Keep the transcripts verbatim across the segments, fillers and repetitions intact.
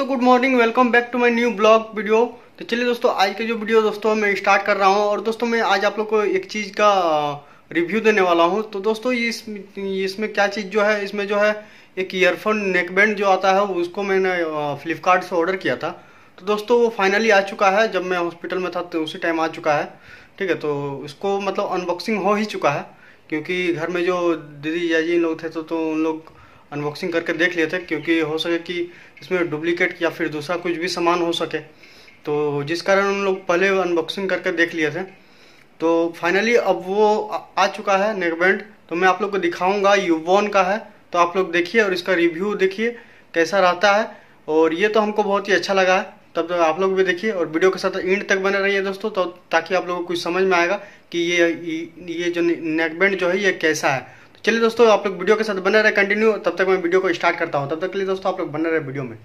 दोस्तों good morning, welcome back to my new blog video. तो चलिए दोस्तों, आज के जो वीडियो दोस्तों मैं स्टार्ट कर रहा हूं। और दोस्तों मैं आज आप लोग को एक चीज़ का रिव्यू देने वाला हूं। तो दोस्तों ये इस, इसमें क्या चीज़ जो है, इसमें जो है एक ईयरफोन नेकबैंड जो आता है उसको मैंने फ्लिपकार्ट से ऑर्डर किया था। तो दोस्तों वो फाइनली आ चुका है। जब मैं हॉस्पिटल में था तो उसी टाइम आ चुका है। ठीक है, तो इसको मतलब अनबॉक्सिंग हो ही चुका है, क्योंकि घर में जो दीदी याजी लोग थे तो, तो उन लोग अनबॉक्सिंग करके देख लिए थे, क्योंकि हो सके कि इसमें डुप्लीकेट या फिर दूसरा कुछ भी सामान हो सके, तो जिस कारण उन लोग पहले अनबॉक्सिंग करके देख लिए थे। तो फाइनली अब वो आ चुका है नेकबैंड। तो मैं आप लोग को दिखाऊंगा, यूवॉन का है। तो आप लोग देखिए और इसका रिव्यू देखिए कैसा रहता है। और ये तो हमको बहुत ही अच्छा लगा है, तब तक आप लोग भी देखिए और वीडियो के साथ एंड तक बने रहिए दोस्तों, तो ताकि आप लोगों को कुछ समझ में आएगा कि ये ये जो नेकबैंड जो है ये कैसा है। तो चलिए दोस्तों, आप लोग वीडियो के साथ बने रहे कंटिन्यू। तब तक मैं वीडियो को स्टार्ट करता हूँ। तब तक के लिए दोस्तों आप लोग बने रहे वीडियो में।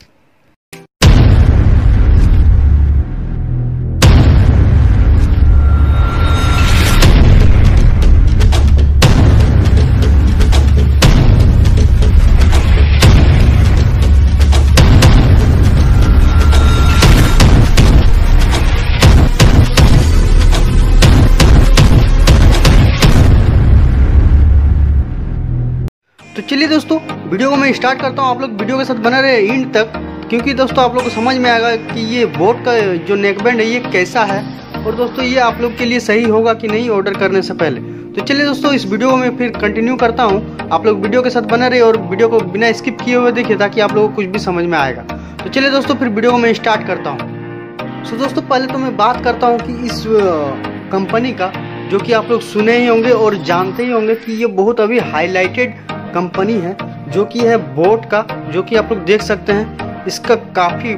तो चलिए दोस्तों, वीडियो को मैं स्टार्ट करता हूँ। आप लोग वीडियो के साथ बने रहे एंड तक, क्योंकि दोस्तों आप लोग को समझ में आएगा कि ये बोट का जो नेकबैंड है ये कैसा है, और दोस्तों ये आप लोग के लिए सही होगा कि नहीं ऑर्डर करने से पहले। तो चलिए दोस्तों, इस वीडियो को मैं फिर कंटिन्यू करता हूँ। आप लोग वीडियो के साथ बने रहे और वीडियो को बिना स्किप किए हुए देखिए, ताकि आप लोगों को कुछ भी समझ में आएगा। तो चलिए दोस्तों, फिर वीडियो को मैं स्टार्ट करता हूँ। सो दोस्तों, पहले तो मैं बात करता हूँ कि इस कंपनी का, जो कि आप लोग सुने ही होंगे और जानते ही होंगे कि ये बहुत अभी हाईलाइटेड कंपनी है, जो कि है बोट का, जो कि आप लोग देख सकते हैं। इसका काफ़ी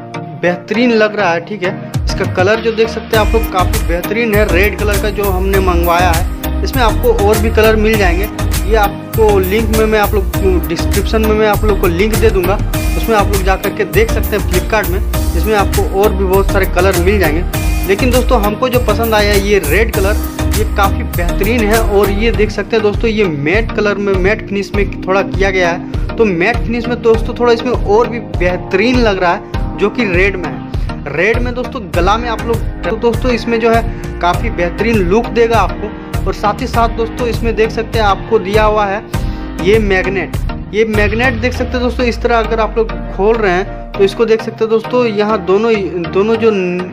बेहतरीन लग रहा है। ठीक है, इसका कलर जो देख सकते हैं आप लोग काफ़ी बेहतरीन है। रेड कलर का जो हमने मंगवाया है, इसमें आपको और भी कलर मिल जाएंगे। ये आपको लिंक में मैं आप लोग डिस्क्रिप्शन में मैं आप लोग को लिंक दे दूंगा, उसमें आप लोग जा करके देख सकते हैं फ्लिपकार्ट में। इसमें आपको और भी बहुत सारे कलर मिल जाएंगे, लेकिन दोस्तों हमको जो पसंद आया ये रेड कलर, ये काफ़ी बेहतरीन है। और ये देख सकते हैं दोस्तों, ये मैट कलर में, मैट फिनिश में थोड़ा किया गया है। तो मैट फिनिश में दोस्तों थोड़ा इसमें और भी बेहतरीन लग रहा है, जो कि रेड में है। रेड में दोस्तों गला में आप लोग, तो दोस्तों इसमें जो है काफ़ी बेहतरीन लुक देगा आपको। और साथ ही साथ दोस्तों इसमें देख सकते हैं आपको दिया हुआ है ये मैग्नेट। ये मैग्नेट देख सकते हैं दोस्तों, इस तरह अगर आप लोग खोल रहे हैं तो इसको देख सकते हैं दोस्तों। यहाँ दोनों दोनों जो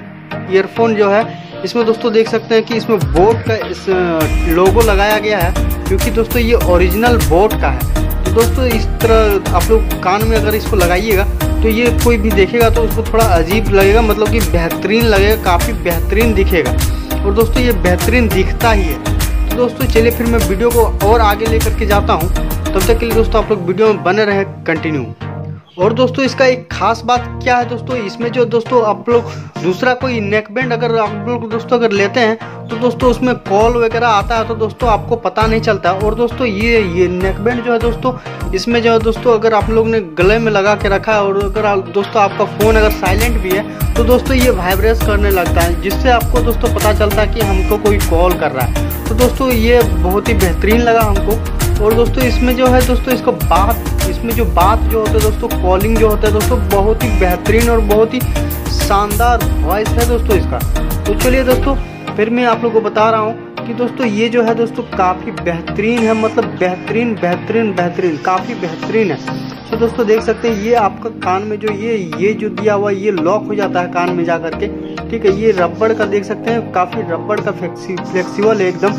ईयरफोन जो है, इसमें दोस्तों देख सकते हैं कि इसमें बोट का इस लोगो लगाया गया है, क्योंकि दोस्तों ये ओरिजिनल बोट का है। तो दोस्तों इस तरह आप लोग कान में अगर इसको लगाइएगा तो ये कोई भी देखेगा तो उसको थोड़ा अजीब लगेगा, मतलब कि बेहतरीन लगेगा, काफ़ी बेहतरीन दिखेगा। और दोस्तों ये बेहतरीन दिखता ही है। तो दोस्तों चलिए फिर मैं वीडियो को और आगे लेकर के जाता हूँ। तब तक के लिए दोस्तों आप लोग वीडियो में बने रहे कंटिन्यू। और दोस्तों इसका एक खास बात क्या है दोस्तों, इसमें जो दोस्तों आप लोग दूसरा कोई नेकबैंड अगर आप लोग दोस्तों अगर लेते हैं तो दोस्तों उसमें कॉल वगैरह आता है, तो दोस्तों आपको पता नहीं चलता। और दोस्तों ये ये नेकबैंड जो है दोस्तों, इसमें जो है दोस्तों अगर आप लोग ने गले में लगा के रखा है और अगर दोस्तों आपका फ़ोन अगर साइलेंट भी है तो दोस्तों ये वाइब्रेट करने लगता है, जिससे आपको दोस्तों पता चलता है कि हमको कोई कॉल कर रहा है। तो दोस्तों ये बहुत ही बेहतरीन लगा हमको। और दोस्तों इसमें जो है दोस्तों इसको बात, इसमें जो बात जो होता है दोस्तों, कॉलिंग जो होता है दोस्तों, बहुत ही बेहतरीन और बहुत ही शानदार वॉइस है दोस्तों इसका। तो चलिए दोस्तों, फिर मैं आप लोगों को बता रहा हूँ कि दोस्तों ये जो है दोस्तों काफ़ी बेहतरीन है, मतलब बेहतरीन बेहतरीन बेहतरीन काफ़ी बेहतरीन है। तो दोस्तों देख सकते हैं ये आपका कान में जो ये ये जो दिया हुआ ये लॉक हो जाता है कान में जा करके। ठीक है, ये रबड़ का देख सकते हैं, काफ़ी रबड़ का फ्लेक्सिबल है एकदम।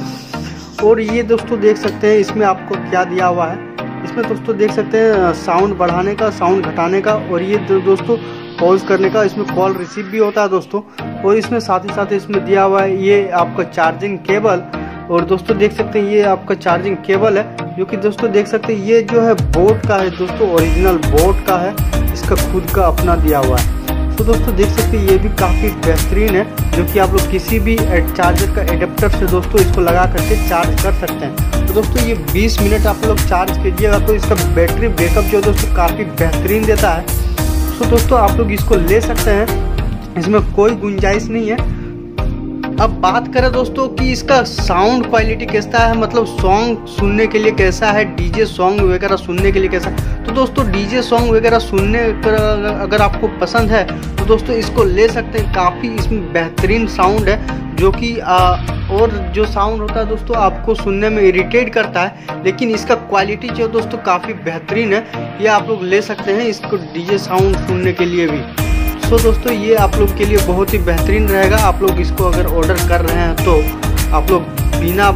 और ये दोस्तों देख सकते हैं इसमें आपको क्या दिया हुआ है। इसमें दोस्तों देख सकते हैं साउंड बढ़ाने का, साउंड घटाने का, और ये दोस्तों पॉज करने का। इसमें कॉल रिसीव भी होता है दोस्तों। और इसमें साथ ही साथ इसमें दिया हुआ है ये आपका चार्जिंग केबल। और दोस्तों देख सकते हैं ये आपका चार्जिंग केबल है, जो कि दोस्तों देख सकते हैं ये जो है बोट का है दोस्तों, ओरिजिनल बोट का है। इसका खुद का अपना दिया हुआ है। तो दोस्तों देख सकते हैं ये भी काफ़ी बेहतरीन है, जो कि आप लोग किसी भी चार्जर का एडेप्टर से दोस्तों इसको लगा करके चार्ज कर सकते हैं। तो दोस्तों ये बीस मिनट आप लोग चार्ज कीजिएगा तो इसका बैटरी बैकअप जो दोस्तों काफ़ी बेहतरीन देता है। तो दोस्तों आप लोग इसको ले सकते हैं, इसमें कोई गुंजाइश नहीं है। अब बात करें दोस्तों कि इसका साउंड क्वालिटी कैसा है, मतलब सॉन्ग सुनने के लिए कैसा है, डीजे सॉन्ग वगैरह सुनने के लिए कैसा है। तो दोस्तों डीजे सॉन्ग वगैरह सुनने कर अगर आपको पसंद है तो दोस्तों इसको ले सकते हैं। काफ़ी इसमें बेहतरीन साउंड है, जो कि और जो साउंड होता है दोस्तों आपको सुनने में इरिटेट करता है, लेकिन इसका क्वालिटी जो दोस्तों काफ़ी बेहतरीन है। ये आप लोग ले सकते हैं इसको डीजे साउंड सुनने के लिए भी। सो दोस्तों ये आप लोग के लिए बहुत ही बेहतरीन रहेगा। आप लोग इसको अगर ऑर्डर कर रहे हैं तो आप लोग बिना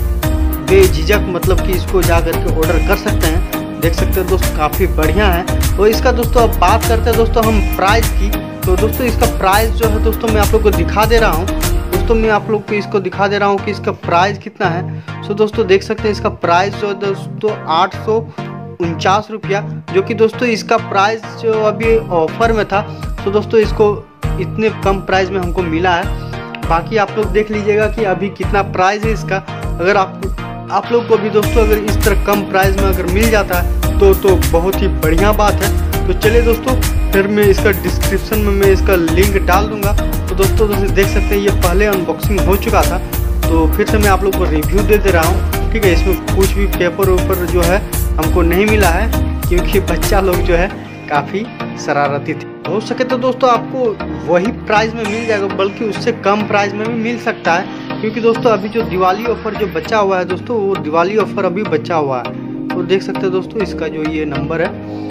बेझिझक मतलब कि इसको जा करके ऑर्डर कर सकते हैं। देख सकते हैं दोस्तों काफ़ी बढ़िया है। और इसका दोस्तों अब बात करते हैं दोस्तों हम प्राइस की। तो दोस्तों इसका प्राइस जो है दोस्तों मैं आप लोग को दिखा दे रहा हूँ। दोस्तों मैं आप लोग को इसको दिखा दे रहा हूँ कि इसका प्राइस कितना है। सो दोस्तों देख सकते हैं इसका प्राइस जो है दोस्तों आठ सौ उनचास रुपया, जो कि दोस्तों इसका प्राइस जो अभी ऑफर में था। तो दोस्तों इसको इतने कम प्राइस में हमको मिला है। बाकी आप लोग देख लीजिएगा कि अभी कितना प्राइस है इसका। अगर आप आप लोग को भी दोस्तों अगर इस तरह कम प्राइस में अगर मिल जाता है तो तो बहुत ही बढ़िया बात है। तो चलिए दोस्तों फिर मैं इसका डिस्क्रिप्शन में मैं इसका लिंक डाल दूंगा। तो दोस्तों दोस्तों देख सकते हैं ये पहले अनबॉक्सिंग हो चुका था, तो फिर से मैं आप लोग को रिव्यू दे दे रहा हूँ। ठीक है, इसमें कुछ भी पेपर वेपर जो है हमको नहीं मिला है, क्योंकि बच्चा लोग जो है काफ़ी शरारती थे। हो सके तो दोस्तों आपको वही प्राइस में मिल जाएगा, बल्कि उससे कम प्राइस में भी मिल सकता है, क्योंकि दोस्तों अभी जो दिवाली ऑफर जो बचा हुआ है दोस्तों, वो दिवाली ऑफर अभी बचा हुआ है। तो देख सकते हैं दोस्तों इसका जो ये नंबर है,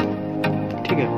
ठीक है।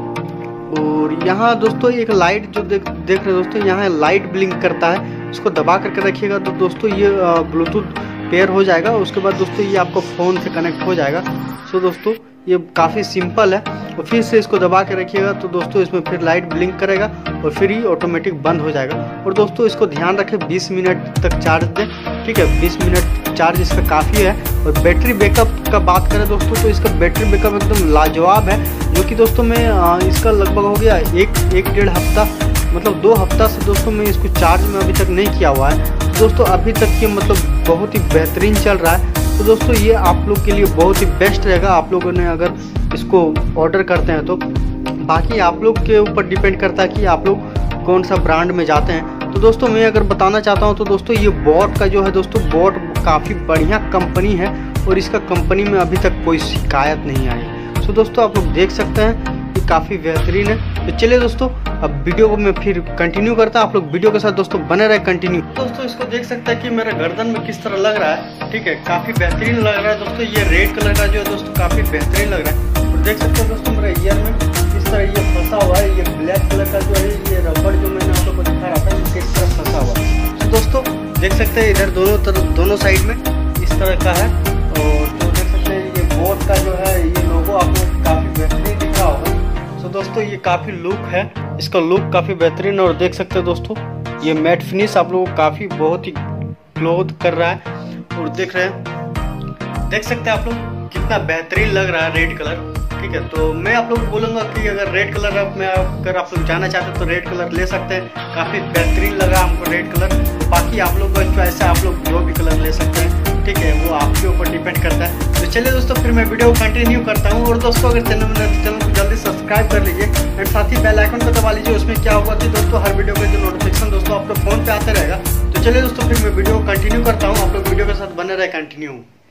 और यहाँ दोस्तों एक लाइट जो देख देख रहे हैं दोस्तों, यहाँ लाइट ब्लिंक करता है। इसको दबा करके रखिएगा तो दोस्तों ये ब्लूटूथ पेयर हो जाएगा। उसके बाद दोस्तों ये आपको फ़ोन से कनेक्ट हो जाएगा। सो दोस्तों ये काफ़ी सिंपल है। और फिर से इसको दबा के रखिएगा तो दोस्तों इसमें फिर लाइट ब्लिंक करेगा और फिर ही ऑटोमेटिक बंद हो जाएगा। और दोस्तों इसको ध्यान रखें बीस मिनट तक चार्ज दें। ठीक है, बीस मिनट चार्ज इसका काफ़ी है। और बैटरी बैकअप का बात करें दोस्तों तो इसका बैटरी बैकअप एकदम लाजवाब है, जो कि दोस्तों मैं इसका लगभग हो गया एक एक डेढ़ हफ्ता, मतलब दो हफ्ता से दोस्तों मैं इसको चार्ज में अभी तक नहीं किया हुआ है। तो दोस्तों अभी तक ये मतलब बहुत ही बेहतरीन चल रहा है। तो दोस्तों ये आप लोग के लिए बहुत ही बेस्ट रहेगा, आप लोगों ने अगर इसको ऑर्डर करते हैं तो। बाकी आप लोग के ऊपर डिपेंड करता है कि आप लोग कौन सा ब्रांड में जाते हैं। तो दोस्तों मैं अगर बताना चाहता हूँ तो दोस्तों ये बोट का जो है दोस्तों, बोट काफ़ी बढ़िया कंपनी है और इसका कंपनी में अभी तक कोई शिकायत नहीं आई। सो दोस्तों आप लोग देख सकते हैं ये काफ़ी बेहतरीन है। तो चलिए दोस्तों अब वीडियो को मैं फिर कंटिन्यू करता हूँ। आप लोग वीडियो के साथ दोस्तों बने रहे कंटिन्यू। दोस्तों इसको देख सकते हैं कि मेरे गर्दन में किस तरह लग रहा है। ठीक है, काफ़ी बेहतरीन लग रहा है दोस्तों। ये रेड कलर का जो है दोस्तों काफ़ी बेहतरीन लग रहा है। और देख सकते हैं दोस्तों मेरे ईयर में किस तरह ये फंसा हुआ है। ये ब्लैक कलर का जो है ये रबड़ जो मैंने आप लोग को दिखा रहा था ये किस तरह फंसा हुआ है। तो दोस्तों देख सकते हैं इधर दोनों तरफ दोनों साइड में इस तरह का है। और जो देख सकते हैं ये बोट का जो है ये लोगो आप लोग काफ़ी बेहतरीन दिख रहा होगा। तो दोस्तों ये काफ़ी लुक है, इसका लुक काफ़ी बेहतरीन है। और देख सकते हैं दोस्तों ये मैट फिनिश आप लोगों को काफ़ी बहुत ही क्लोथ कर रहा है। और देख रहे हैं देख सकते हैं आप लोग कितना बेहतरीन लग रहा है रेड कलर। ठीक है, तो मैं आप लोग को बोलूँगा कि अगर रेड कलर में अगर आप लोग जाना चाहते हैं तो रेड कलर ले सकते हैं। काफ़ी बेहतरीन लगा हमको रेड कलर। तो बाकी आप लोग का चॉइस है, आप लोग जो भी कलर ले सकते हैं। ठीक है, वो आपके ऊपर डिपेंड करता है। तो चलिए दोस्तों फिर मैं वीडियो को कंटिन्यू करता हूँ। और दोस्तों अगर चैनल में तो चैनल को जल्दी सब्सक्राइब कर लीजिए एंड साथ ही बेल आइकन को दबा लीजिए। उसमें क्या होगा कि दोस्तों हर वीडियो का जो नोटिफिकेशन दोस्तों आपके फ़ोन पे आते रहेगा। तो चलिए दोस्तों फिर मैं वीडियो को कंटिन्यू करता हूँ। आप लोग वीडियो के साथ बने रहे कंटिन्यू।